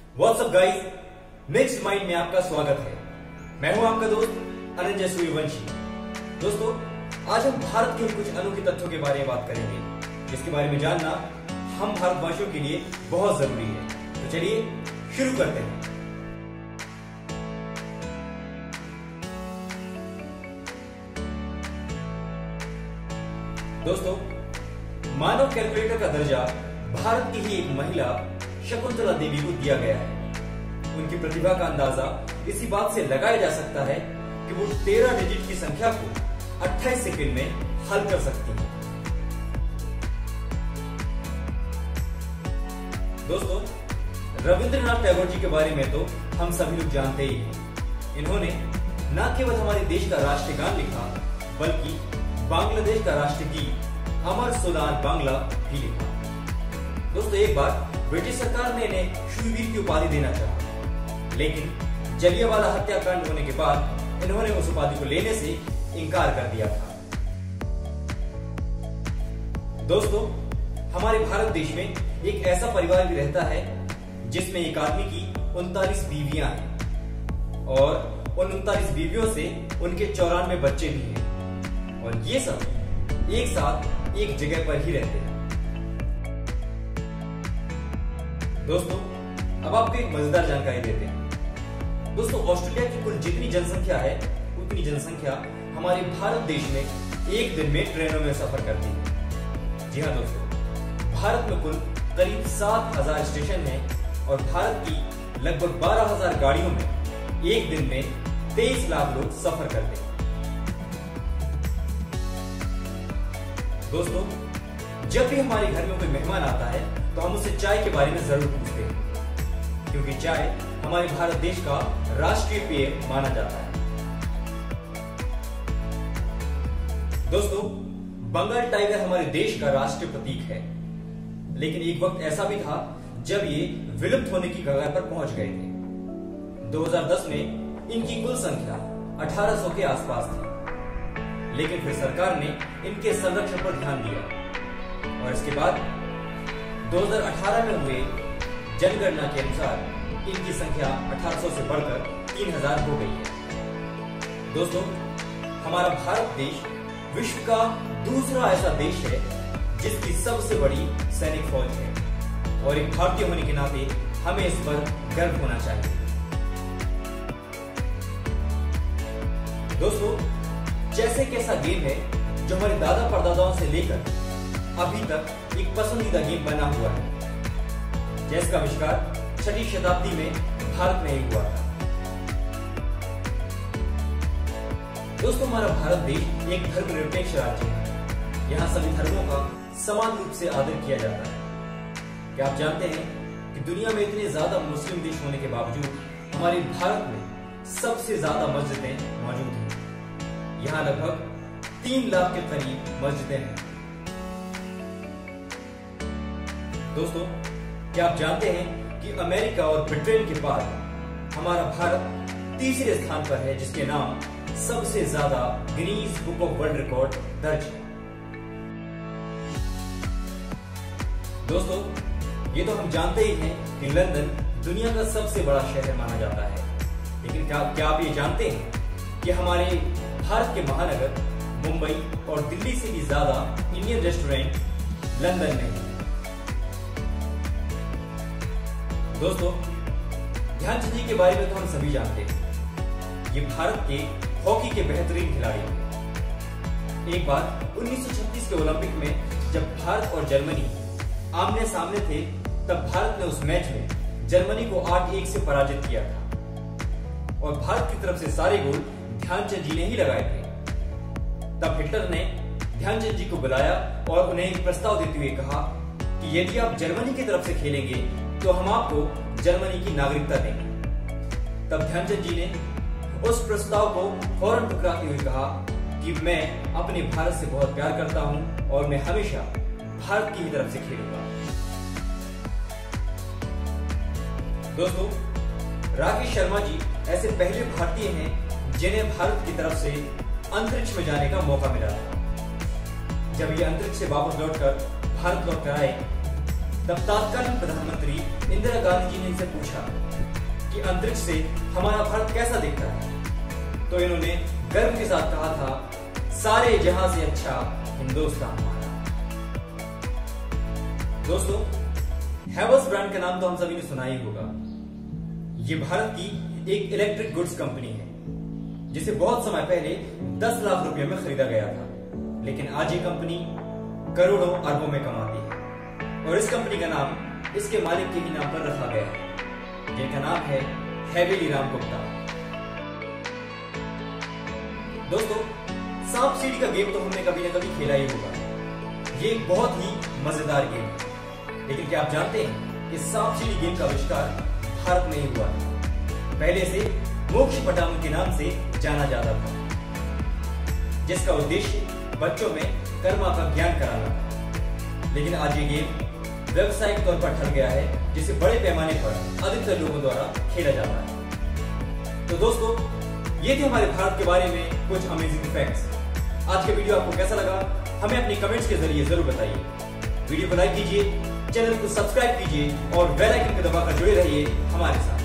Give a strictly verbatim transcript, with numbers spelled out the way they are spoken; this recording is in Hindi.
What's up guys, mixed mind में आपका स्वागत है। मैं हूं आपका दोस्त अनंजय सूर्यवंशी। दोस्तों, आज हम भारत के कुछ अनोखे तथ्यों के बारे में बात करेंगे, जिसके बारे में जानना हम भारतवासियों के लिए बहुत जरूरी है। तो चलिए शुरू करते हैं। दोस्तों, मानव कैलकुलेटर का दर्जा भारत की ही एक महिला शकुंतला देवी को दिया गया है। उनकी प्रतिभा का अंदाजा इसी बात से लगाया जा सकता है कि वो तेरह डिजिट की संख्या को अट्ठाईस सेकंड में हल कर सकती है। दोस्तों, रविंद्रनाथ टैगोर जी के बारे में तो हम सभी लोग जानते ही हैं। इन्होंने न केवल हमारे देश का राष्ट्रगान लिखा, बल्कि बांग्लादेश का राष्ट्रगीत अमर सोनार बांग्ला भी लिखा। दोस्तों, एक बार ब्रिटिश सरकार ने इन्हें शूरवीर की उपाधि देना चाहा, लेकिन जलियांवाला हत्याकांड होने के बाद इन्होंने उस उपाधि को लेने से इनकार कर दिया था। दोस्तों, हमारे भारत देश में एक ऐसा परिवार भी रहता है जिसमें एक आदमी की उनतालीस बीवियां हैं और उन उनतालीस बीवियों से उनके चौरानवे बच्चे भी हैं, और ये सब एक साथ एक जगह पर ही रहते हैं। दोस्तों, अब आपको एक मजेदार जानकारी देते हैं। दोस्तों, ऑस्ट्रेलिया की कुल जितनी जनसंख्या है, उतनी जनसंख्या हमारे भारत देश में एक दिन में ट्रेनों में सफर करती है। जी हाँ दोस्तों, भारत में कुल करीब सात हजार स्टेशन हैं और भारत की लगभग बारह हजार गाड़ियों में एक दिन में तेईस लाख लोग सफर करते हैं। दोस्तों, जब भी हमारे घर में कोई मेहमान आता है तो हम उससे चाय के बारे में जरूर पूछते हैं, क्योंकि चाय हमारे भारत देश का राष्ट्रीय पेय माना जाता है। दोस्तों, बंगाल टाइगर हमारे देश का राष्ट्रीय प्रतीक है, लेकिन एक वक्त ऐसा भी था जब ये विलुप्त होने की कगार पर पहुंच गए थे। दो हज़ार दस में इनकी कुल संख्या अठारह सौ के आसपास थी, लेकिन फिर सरकार ने इनके संरक्षण पर ध्यान दिया और इसके बाद दो हज़ार अठारह में हुए जनगणना के अनुसार इनकी संख्या अठारह सौ से बढ़कर तीन हज़ार हो गई है। दोस्तों, हमारा भारत देश विश्व का दूसरा ऐसा देश है जिसकी सबसे बड़ी सैनिक फौज है, और एक भारतीय होने के नाते हमें इस पर गर्व होना चाहिए। दोस्तों, चेस एक ऐसा गेम है जो हमारे दादा परदादाओं से लेकर अभी तक एक पसंदीदा गेम बना हुआ है। चेस का आविष्कार छठी शताब्दी में भारत में ही हुआ था। दोस्तों, हमारा भारत देश एक धर्मनिरपेक्ष राज्य है। यहाँ सभी धर्मों का समान रूप से आदर किया जाता है। क्या आप जानते हैं कि दुनिया में इतने ज्यादा मुस्लिम देश होने के बावजूद हमारे भारत में सबसे ज्यादा मस्जिदें मौजूद हैं। यहाँ लगभग तीन लाख के करीब मस्जिदें हैं। दोस्तों, क्या आप जानते हैं कि अमेरिका और ब्रिटेन के बाद हमारा भारत तीसरे स्थान पर है, जिसके नाम सबसे ज्यादा Guinness book of world record दर्ज है। दोस्तों, ये तो हम जानते ही हैं कि लंदन दुनिया का सबसे बड़ा शहर माना जाता है, लेकिन क्या क्या आप ये जानते हैं कि हमारे भारत के महानगर मुंबई और दिल्ली से भी ज्यादा इंडियन रेस्टोरेंट लंदन में है। दोस्तों, ध्यानचंद जी के बारे में तो हम सभी जानते हैं। ये भारत के हॉकी के बेहतरीन खिलाड़ी हैं। एक बार उन्नीस सौ छत्तीस के ओलंपिक में जब भारत और जर्मनी आमने सामने थे, तब भारत ने उस मैच में जर्मनी को आठ एक से पराजित किया था और भारत की तरफ से सारे गोल ध्यानचंद जी ने ही लगाए थे। तब हिटलर ने ध्यानचंद जी को बुलाया और उन्हें एक प्रस्ताव देते हुए कहा कि यदि आप जर्मनी की तरफ से खेलेंगे तो हम आपको जर्मनी की नागरिकता देंगे। तब ध्यानचंद जी ने उस प्रस्ताव को फौरन ठुकराते हुए कहा कि मैं अपने भारत से बहुत प्यार करता हूं और मैं हमेशा भारत की ही तरफ से खेलूंगा। दोस्तों, राकेश शर्मा जी ऐसे पहले भारतीय हैं जिन्हें भारत की तरफ से अंतरिक्ष में जाने का मौका मिला था। जब ये अंतरिक्ष से वापस लौटकर भारत लौट कर आए, तब तत्कालीन प्रधानमंत्री इंदिरा गांधी जी ने इनसे पूछा कि अंतरिक्ष से हमारा भारत कैसा दिखता है, तो इन्होंने गर्व के साथ कहा था, सारे जहां से अच्छा हिंदुस्तान हमारा। दोस्तों, हैवेल्स ब्रांड का नाम तो हम सभी ने सुना ही होगा। ये भारत की एक इलेक्ट्रिक गुड्स कंपनी है जिसे बहुत समय पहले दस लाख रुपए में खरीदा गया था, लेकिन आज ये कंपनी करोड़ों अरबों में कमाती है और इस कंपनी का नाम इसके मालिक के ही नाम पर रखा गया है, जिनका नाम है हैवेली राम गुप्ता। दोस्तों, सांप सीढ़ी का गेम तो हमने कभी ना कभी खेला ही होगा। ये एक बहुत ही मजेदार गेम है, लेकिन क्या आप जानते हैं कि सांप सीढ़ी गेम का आविष्कार भारत में ही हुआ है। पहले से मोक्ष पटांग के नाम से जाना जाता था, जिसका उद्देश्य बच्चों में कर्मा का ज्ञान कराना था। लेकिन आज ये गेम व्यावसायिक तौर पर ढल गया है, जिसे बड़े पैमाने पर अधिकतर लोगों द्वारा खेला जाता है। तो दोस्तों, ये थे हमारे भारत के बारे में कुछ अमेजिंग फैक्ट्स। आज का वीडियो आपको कैसा लगा, हमें अपनी कमेंट्स के जरिए जरूर बताइए। वीडियो को लाइक कीजिए, चैनल को सब्सक्राइब कीजिए और बेल आइकन को दबाकर जुड़े रहिए हमारे साथ।